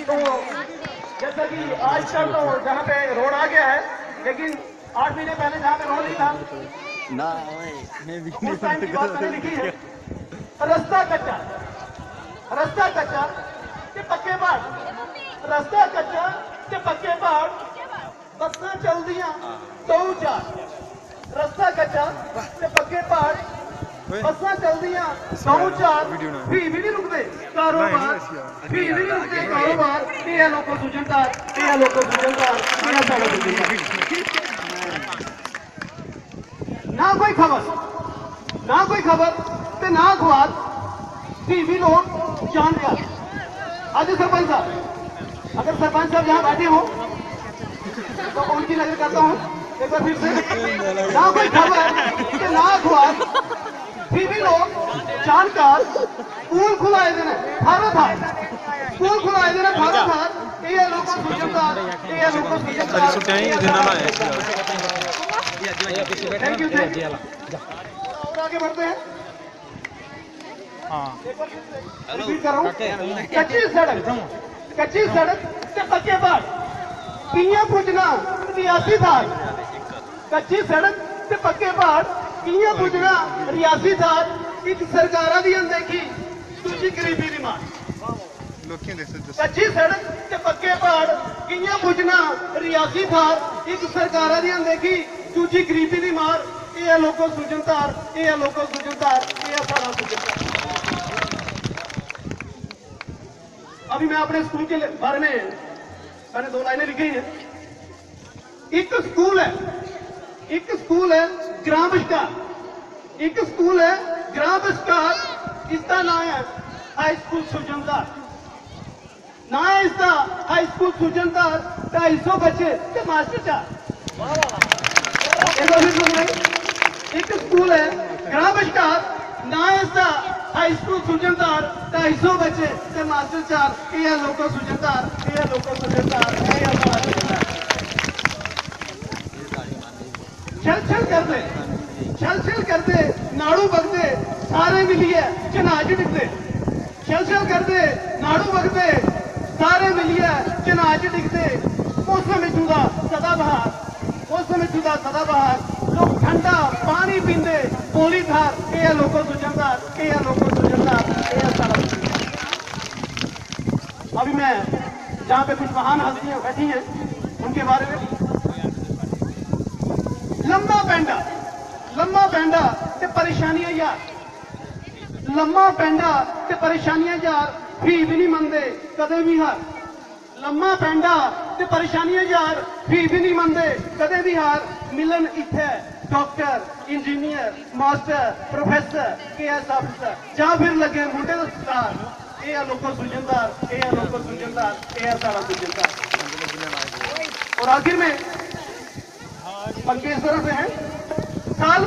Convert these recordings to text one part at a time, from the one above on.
तो जैसा कि आजकल तो जहाँ पे रोड आ गया है, लेकिन 8 महीने पहले जहाँ पे रोड नहीं था उस टाइम की बात मैंने लिखी है। रास्ता कच्चा ते पक्के पहाड़, रास्ता कच्चा ते पक्के पहाड़, बसां चलदियां 2-4। रास्ता कच्चा ते पक्के पहाड़, बसां चलदियां 2-4, भी नहीं रुकते कारोबार, भी नहीं रुकते कारोबार। ये लोगों सुजनदार, ये लोगों सुजनदार, ये सारा सुजनदार। ना कोई खबर ते ना अखबार, भी लोग जानकार। आज सरपंच साहब, अगर सरपंच साहब यहाँ बैठे हो तो उनकी नजर करता हूँ एक बार फिर से। ना कोई खबर के ना अखबार, भी लोग जानकार। स्कूल खुलाए देने भारत हार, स्कूल खुलाए देने भारत हार। ये लोगों सुजनदार, ये लोगों सुजनदार। Thank you. और आगे बढ़ते हैं। कच्ची सड़क ते पक्के पहाड़, कियां पुजना रियासी थार। कच्ची सड़क ते पक्के पहाड़, कियां पुजना रियासी थार। एक सरकारां दी अनदेखी, दूजी गरीबी दी मार। कच्ची सड़क ते पक्के पहाड़, कियां पुजना रियासी थार। एक सरकारां दी अनदेखी, दूजी गरीबी दी मार। ये लोगों सुजनदार, ये लोगों सुजनदार, ये सारा सुजनदार। अभी मैं अपने स्कूल के बारे में मैंने 2 लाइनें लिखी हैं। एक स्कूल है ग्राम विस्तार, एक स्कूल है ग्राम विस्तार। इसका नाम है हाई स्कूल सुजनदार, ना है इसका हाई स्कूल सुजनदार। 250 बच्चे ते मास्टर 4। एक स्कूल है ग्राम विस्तार, ना है इसका हाई स्कूल सुजनदार। 250 बच्चे ते मास्टर 4। ये लोगों सुजनदार, ये लोगों सुजनदार, ये हमारा सुजनदार। छल करते नाड़ू बगते, सारे मिलिए जनाज डिगते। छल करते नाड़ू बगते, सारे मिलिए जनाज डिगते। मौसम चूदा सदाबहार, मौसम चूदा सदाबहार। लोग ठंडा पानी पींदे बोली धार। ये लोगों सुजनदार, ये लोगों सुजनदार, ये सारा। अभी मैं जहाँ पे कुछ महान हस्तियां बैठी हैं उनके बारे में। लम्मा पैंडा ते परेशानियां यार, लम्मा पैंडा ते परेशानियां यार। भी नहीं मनते कदे भी हार। लम्मा पैंडा ते परेशानियां यार, भी नहीं मनते कदे भी हार। मिलन इत्थे doctor, engineer, master, professor, KS officer, जा फिर लगे मुंडे तो स्टार। ये लोगों सुजनदार, ये लोगों सुजनदार, ये सारा सुजनदार। और आखिर में पंकेश्वर से है साल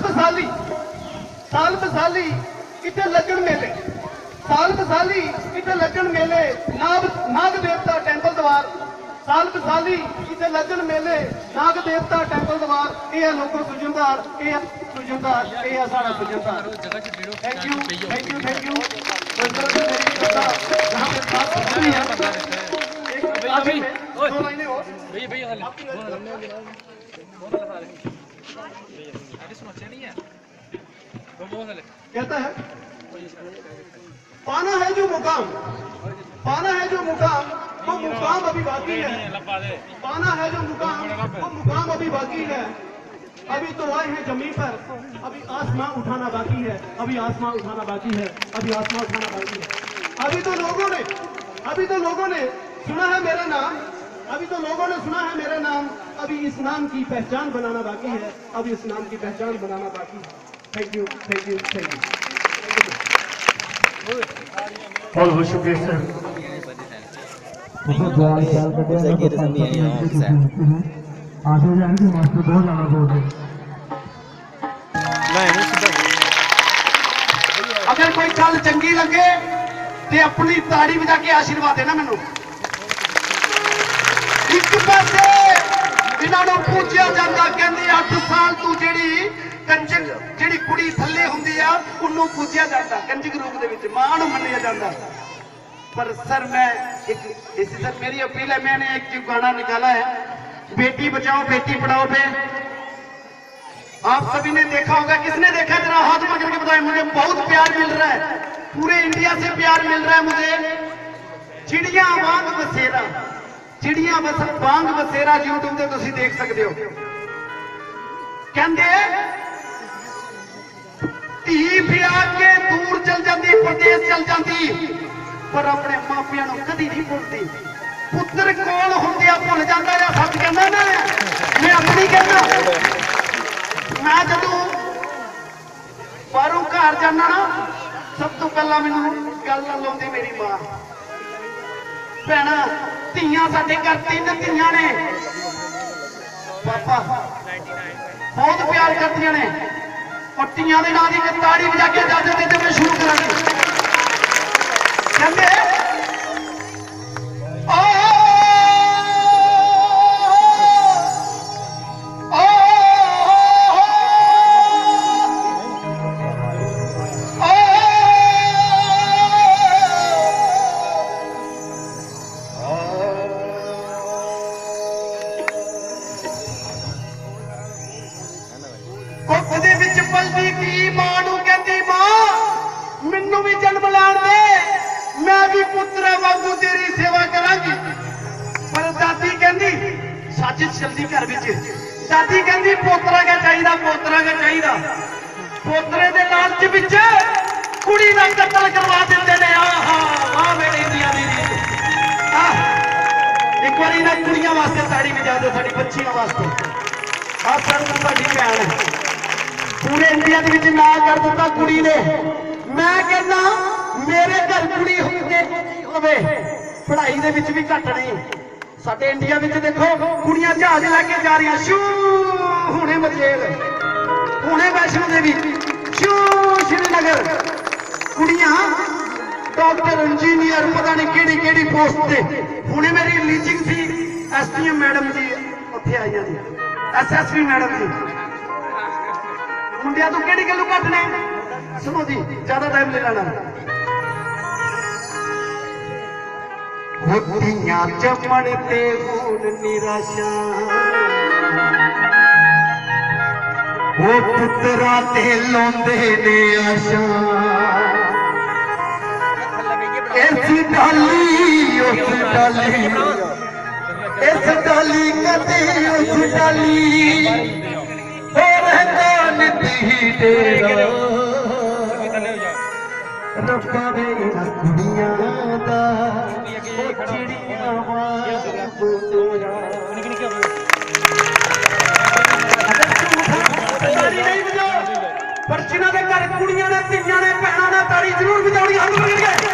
बसाली इतने लगन मेले, साल बसाली इतने लगन मेले। नाग देवता टेंपल द्वार, साल बसाली इतने लगन मेले। नाग देवता टेंपल द्वार। ये लोगों सुजनदार, ये सुजनदार, ये सारा सुजनदार। Thank you, thank you, thank you. कहता है पाना है जो मुकाम, पाना है जो मुकाम, वो मुकाम अभी बाकी है। पाना है जो मुकाम, वो मुकाम अभी बाकी है। अभी तो आए हैं जमीन पर, अभी आसमां उठाना बाकी है। अभी आसमां उठाना बाकी है, अभी आसमां उठाना बाकी है। अभी तो लोगों ने सुना है मेरा नाम, अभी तो लोगों ने सुना है मेरा नाम। अभी इस नाम की पहचान बनाना बाकी है, अभी इस नाम की पहचान बनाना बाकी है। Thank you, thank you, thank you. बहुत बहुत शुक्रिया सर। मास्टर बहुत ज्यादा बोल रहे। अगर कोई गल चंगी लगे तो अपनी ताड़ी बजा के आशीर्वाद देना मैनू। एक पासे इन्हों पूछा जाता, कहते 8 साल तू जी कंजक जी कुड़ी थले होंगी आ, उन्होंने पूछा जाता कंजक रूप के मां नूं मन्निया जाता। पर सर मैं इसी सर मेरी अपील है, मैंने एक जो गाना निकाला है बेटी बचाओ बेटी पढ़ाओ पे, आप सभी ने देखा होगा, किसने देखा जरा हाथ पकड़ के बताएं। मुझे बहुत प्यार मिल रहा है, पूरे इंडिया से प्यार मिल रहा है मुझे। चिड़िया वांग बसेरा, चिड़िया वांग बसेरा यूट्यूब ਤੇ ਤੁਸੀਂ देख सकते हो। कहते धी ब्याह के दूर चल जाती, प्रदेश चल जाती, पर अपने मापिया कदी नहीं भुलती। पुत्र कोल होंदिया भुल जाता या सच कहना ना, मैं अपनी कहना। मैं जदों बाहरों घर जाना ना, सब तो पहला मैनू गल लाउंदी मेरी मां। भैन धियां साडे घर 3 धियां ने, पापा बहुत प्यार करदियां ने, और धियां दे नाल दी ताड़ी बजा के इजाजत देते मैं शुरू करांगी। कहंदे पलदी की मां नूं कहंदी मां मैनू भी जन्म लैण दे, मैं भी पुत्रा वांगू तेरी सेवा करांगी। पर दादी कहंदी साजिश चलदी घर विच, दादी कहंदी पोतरा क्या चाहिदा, पोतरा क्या चाहिदा। पोतरे दे लालच विच कुड़ी दा कत्ल करवा दिंदे ने। आहा वाह मेरे इंडिया दी एक बारी ना कुड़ियां वास्ते ताड़ी वजा दो, साडी बच्चियां वास्ते। आ सर साडी भैन है, पूरे इंडिया के ना कर दिता कुड़ी ने। मैं कहना मेरे घर कुड़ी होवे पढ़ाई दे विच भी घट नहीं। साडे इंडिया में देखो कुड़ियां जहाज लैके जा रही, शू हुणे मचेल, हुणे वैष्णो देवी, शू श्रीनगर। कुड़ियां डॉक्टर इंजीनियर पता नहीं केड़ी केड़ी पोस्ट से। हुणे मेरी लीचिंग सी SDM मैडम जी उत्थे आई जी, SSP मैडम जी। मुंडिया तो केड़ी गल्लों घट ने, सुनो जी ज्यादा टाइम ले लेना। होतियां जमण ते होण निराशा, वो पुत्रा ते लाउंदे ने आशा। इस डाली उस डाली, इस डाली कदे उस डाली, रब्बा वे इन्हां कुड़ियां दा चिड़ियां वांग बसेरा। ताड़ी नहीं बजाओ, पर जिन्हां दे घर कुड़ियां ने, धियां ने, भैणां ने ताड़ी जरूर बजाउणी। हाथ पकड़ के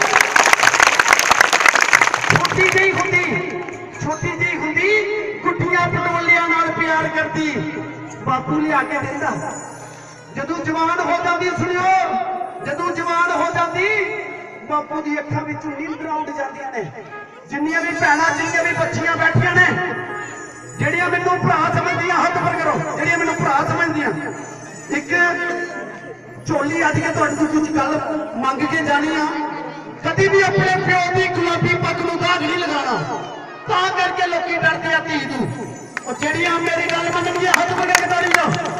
छोटी जी हुंदी, छोटी जी हुंदी गुड्डियां पटोलियां नाल प्यार करदी, बापू लिया के देंदा। जदों जवान हो जाती, सुनियो जदों जवान हो जाती, बापू की अखां विचों नींदरां उड़ जांदियां ने। जिन्नियां भी भैणां जिन्नियां भी बच्चियां बैठियां ने, जिहड़ियां मैनूं भरा समझदियां, हाथ उपर करो, जिहड़ियां मैनूं भरा समझदियां। एक झोली अज के तुहाडे तों कुछ गल मंग के जानी आ, कदी भी अपने प्यो की गुलाबी पग नूं दाग नहीं लगाना, तां करके लोकी डरदे आ धी तों। और जिहड़ियां मेरी गल मनणगियां हाथ पकड़ के ताड़ी जाओ।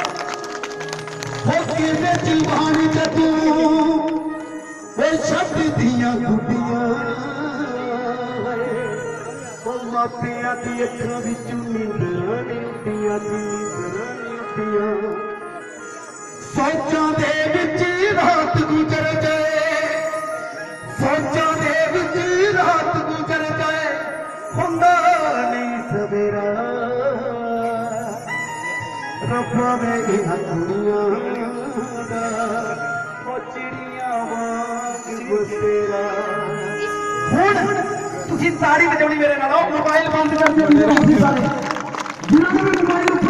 जीवानी जदू वो शब्द दिया गुड्डियां, मापिया की अखां विचों नींदरां नहीं उड्डियां, नींदरां नहीं उड्डियां। सोचां दे विच रात गुजर जाए, सोचां दे विच रात गुजर जाए, हुंदा नहीं सवेरा। रब्बा वे इन्हां कुड़ियां दा चिड़ियां वांग बसेरा। हुण तुसीं ताड़ी बजाउणी मेरे नाल, मोबाइल बंद कर दिओ सारे जिन्हां ने मोबाइल